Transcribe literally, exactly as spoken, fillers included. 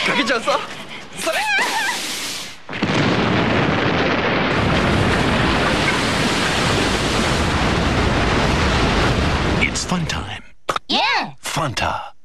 かけちゃうぞ。それ。 It's fun time. Yeah! Fanta.